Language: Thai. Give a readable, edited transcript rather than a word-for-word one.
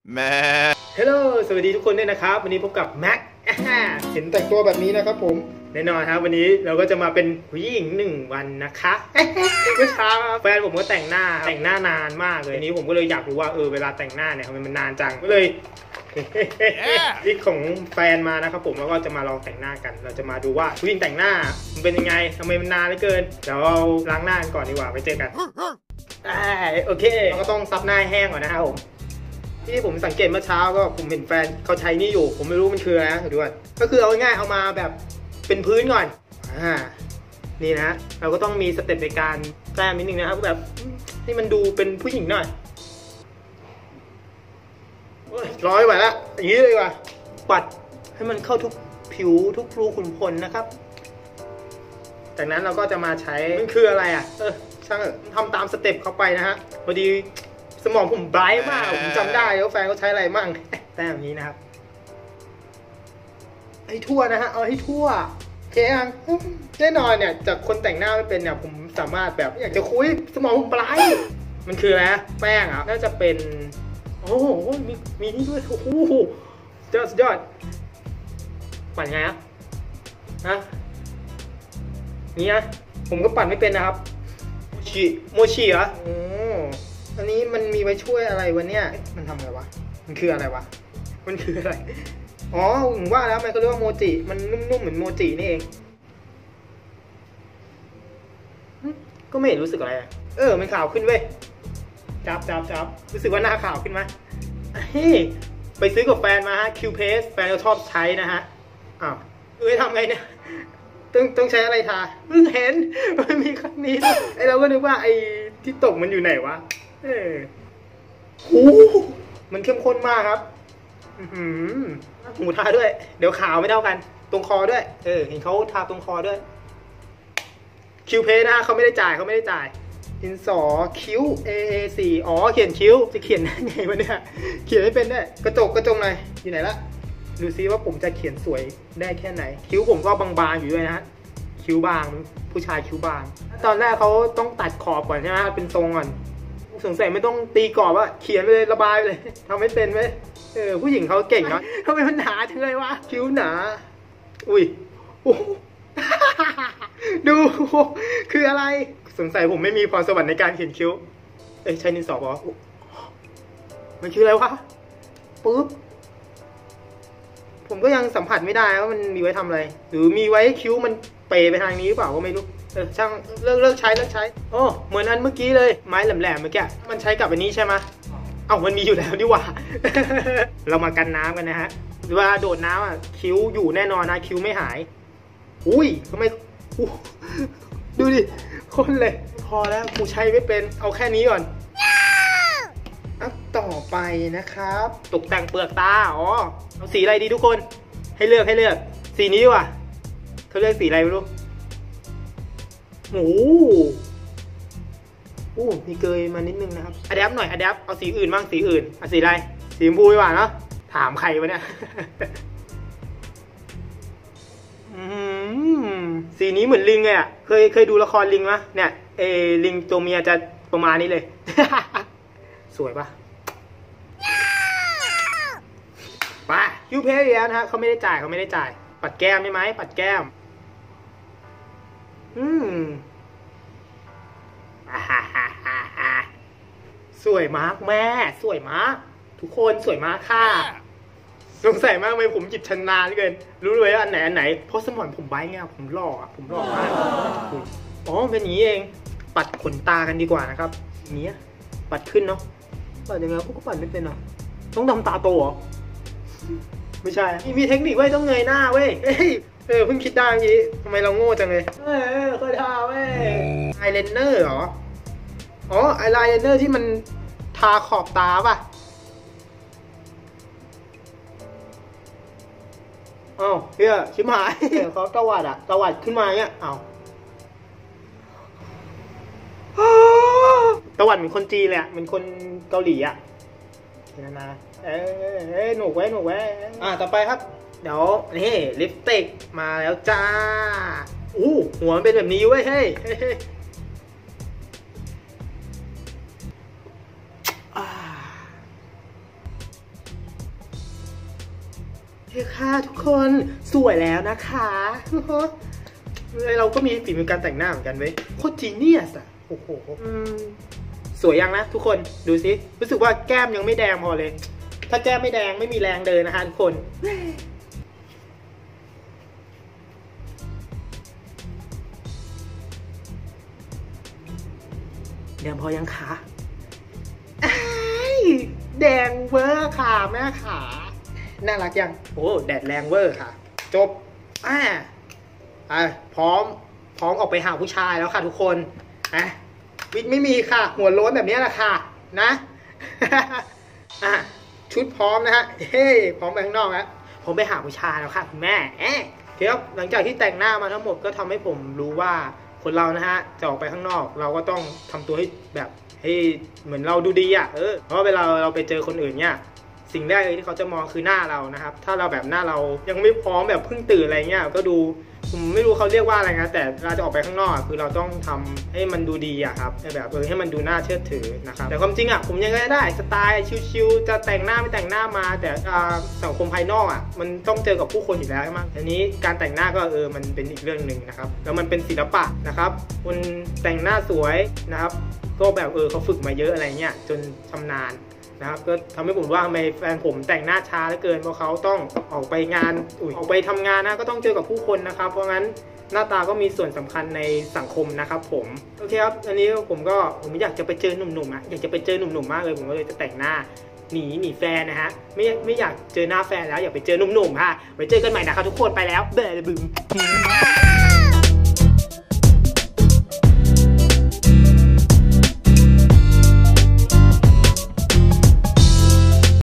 แม่ฮัลโหลสวัสดีทุกคนด้วยนะครับวันนี้พบกับแม็กเห็นแต่งตัวแบบนี้นะครับผมแน่นอนครับวันนี้เราก็จะมาเป็นผู้หญิง1 วันนะคะเมื่อเช้าแฟนผมก็แต่งหน้านานมากเลยทีนี้ผมก็เลยอยากรู้ว่าเวลาแต่งหน้าเนี่ยทำไมมันนานจังก็เลยที่ของแฟนมานะครับผมแล้วก็จะมาลองแต่งหน้ากันเราจะมาดูว่าผู้หญิงแต่งหน้ามันเป็นยังไงทำไมมันนานเหลือเกินเดี๋ยวเราล้างหน้ากันก่อนดีกว่าไปเจอกันโอเคเราก็ต้องซับหน้าแห้งก่อนนะครับผมที่ผมสังเกตเมื่อเช้าก็ผมเห็นแฟนเขาใช้นี่อยู่ผมไม่รู้มันคืออะไรนะดูว่าก็คือเอาง่ายๆเอามาแบบเป็นพื้นก่อนนี่นะเราก็ต้องมีสเต็ปในการแต้มนิดนึงนะครับแบบให้มันดูเป็นผู้หญิงหน่อยร้อยไว้ละอย่างนี้เลยว่ะปัดให้มันเข้าทุกผิวทุกรูขุมขนนะครับจากนั้นเราก็จะมาใช้มันคืออะไรอ่ะช่างทำตามสเต็ปเข้าไปนะฮะพอดีสมองผมไบรท์มากผมจำได้ว่าแฟนเขาใช้อะไรมั่งแต่แบบนี้นะครับให้ทั่วนะฮะเอาให้ทั่วแค่แน่นอนเนี่ยจากคนแต่งหน้าไม่เป็นเนี่ยผมสามารถแบบอยากจะคุยสมองผมไบรท์มันคืออะไรแป้งอ่ะน่าจะเป็นโอ้โหมีนี่ด้วยโอ้โหสุดยอดปั่นไงอ่ะนี่นะผมก็ปั่นไม่เป็นนะครับโมชิเหรออันนี้มันมีไว้ช่วยอะไรวะเนี่ยมันทำอะไรวะมันคืออะไรวะมันคืออะไรอ๋อผมว่าแล้วมันก็เรียกว่าโมจิมันนุ่มๆเหมือนโมจินี่เองก็ไม่เห็นรู้สึกอะไรมันขาวขึ้นเว้ยจับรู้สึกว่าหน้าขาวขึ้นไหมไปซื้อกับแฟนมาฮะคิวเพสแฟนเราชอบใช้นะฮะทำไงเนี่ยต้องใช้อะไรทาเพิ่งเห็นมันมีครั้งนี้เราก็นึกว่าไอ้ที่ตกมันอยู่ไหนวะมันเข้มข้นมากครับหูทาด้วยเดี๋ยวขาวไม่เท่ากันตรงคอด้วยเห็นเขาทาตรงคอด้วยคิวเพสนะเขาไม่ได้จ่ายดินสอคิ้ว AA4 อ๋อเขียนคิ้วจะเขียนได้ไงวะเนี่ยเขียนไม่เป็นได้กระจกหน่อยอยู่ไหนละดูซิว่าผมจะเขียนสวยได้แค่ไหนคิ้วผมก็บางๆอยู่ด้วยนะฮะคิ้วบางผู้ชายคิ้วบางตอนแรกเขาต้องตัดขอบก่อนใช่ไหมเป็นทรงก่อนสงสัยไม่ต้องตีกรอบว่าเขียนไปเลยระบายไปเลยทำไม่เป็นไหมผู้หญิงเขาเก่งเนาะทำไมมันหนาจังเลยวะคิ้วหนาอุ้ยดูคืออะไรสงสัยผมไม่มีพรสวรรค์ในการเขียนคิ้วใช้ดินสอบอกมันคืออะไรวะปุ๊บผมก็ยังสัมผัสไม่ได้ว่ามันมีไว้ทำอะไรหรือมีไว้คิ้วมันเปไปทางนี้หรือเปล่าก็ไม่รู้ช่างเลิกใช้เหมือนอันเมื่อกี้เลยไม้แหลมๆเมื่อกี้มันใช้กับอันนี้ใช่ไหมมันมีอยู่แล้วดีกว่า เรามากันน้ำกันนะฮะเวลาโดดน้ำคิ้วอยู่แน่นอนนะคิ้วไม่หายอุ้ยทำไมดูดิคนเลยพอแล้วกูใช้ไม่เป็นเอาแค่นี้ก่อนต่อไปนะครับตกแต่งเปลือกตาเอาสีอะไรดีทุกคนให้เลือกสีนี้ดีกว่าเขาเลือกสีอะไรไม่รู้มีเกยมานิดนึงนะครับอะแดปหน่อยเอาสีอื่นบ้างสีอื่นสีอะไรสีชมพูดีกว่าเนาะถามใครวะเนี่ยสีนี้เหมือนลิงเลยเคยดูละครลิงไหมเนี่ยลิงตัวเมียจะประมาณนี้เลย สวยปะป่ะยูเพย์แล้วนะฮะเขาไม่ได้จ่ายปัดแก้มใช่ไหมปัดแก้มสวยมากแม่สวยมากทุกคนสวยมากค่ะสงสัยมากเลยผมหยิบชนะเหลือเกินรู้เลยว่าอันไหนเพราะสมองผมไว้ไงผมหล่อมากเป็นอย่างนี้เองปัดขนตากันดีกว่านะครับอย่างนี้ปัดขึ้นเนาะปัดยังไงพวกก็ปัดไม่เป็นต้องทำตาโตเหรอไม่ใช่มีเทคนิคไว้ต้องเงยหน้าเว้ยเพิ่งคิดได้เมื่อกี้ทำไมเราโง่จังเลยเคยทาเว้ยอายไลเนอร์เหรออายไลเนอร์ที่มันทาขอบตาป่ะเฮียชิบหายเขาตวัดขึ้นมาเนี่ยตวัดเหมือนคนจีนเลยเหมือนคนเกาหลีนะหนุกไว้ต่อไปครับเดี๋ยวนี่ลิปสติกมาแล้วจ้าหัวมันเป็นแบบนี้เว้ยเฮ้ยเฮ้ค่ะทุกคนสวยแล้วนะคะเราก็มีฝีมือการแต่งหน้าเหมือนกันเว้ยโคตรจีเนียสอะโอ้โหสวยยังนะทุกคนดูสิรู้สึกว่าแก้มยังไม่แดงพอเลยถ้าแก้มไม่แดงไม่มีแรงเดินนะคะทุกคนแดงพอยังคะแดงเวอร์ค่ะแม่ขาน่ารักยังโอ้แดดแรงเวอร์ค่ะจบพร้อมออกไปหาผู้ชายแล้วค่ะทุกคนวิทไม่มีค่ะหัวโล้นแบบนี้แหละค่ะนะชุดพร้อมนะฮะเฮ้พร้อมไปข้างนอกแล้วผมไปหาผู้ชายแล้วค่ะคุณแม่ครับหลังจากที่แต่งหน้ามาทั้งหมดก็ทำให้ผมรู้ว่าคนเรานะฮะจะออกไปข้างนอกเราก็ต้องทำตัวให้แบบให้เหมือนเราดูดีเพราะเวลาเราไปเจอคนอื่นเนี่ยสิ่งแรกเลยที่เขาจะมองคือหน้าเรานะครับถ้าเราแบบหน้าเรายังไม่พร้อมแบบเพิ่งตื่นอะไรเงี้ยก็ดูผมไม่รู้เขาเรียกว่าอะไรนะแต่เราจะออกไปข้างนอกคือเราต้องทำให้มันดูดีครับแบบให้มันดูน่าเชื่อถือนะครับแต่ความจริงผมยังไงได้สไตล์ชิวๆจะแต่งหน้าไม่แต่งหน้ามาแต่สังคมภายนอกมันต้องเจอกับผู้คนอยู่แล้วใช่ไหมทีนี้การแต่งหน้าก็มันเป็นอีกเรื่องหนึ่งนะครับแล้วมันเป็นศิลปะนะครับคนแต่งหน้าสวยนะครับก็แบบเขาฝึกมาเยอะอะไรเงี้ยจนชำนาญนะครับก็ทำให้ผมว่าทำไมแฟนผมแต่งหน้าช้าเหลือเกินเพราะเขาต้องออกไปงานออกไปทำงานนะก็ต้องเจอกับผู้คนนะครับเพราะงั้นหน้าตาก็มีส่วนสำคัญในสังคมนะครับผมโอเคครับอันนี้ผมอยากจะไปเจอหนุ่มๆอยากจะไปเจอหนุ่มๆมากเลยผมก็เลยจะแต่งหน้าหนีแฟนนะฮะไม่อยากเจอหน้าแฟนแล้วอยากไปเจอหนุ่มๆค่ะไว้เจอกันใหม่นะครับทุกคนไปแล้วเบลบึม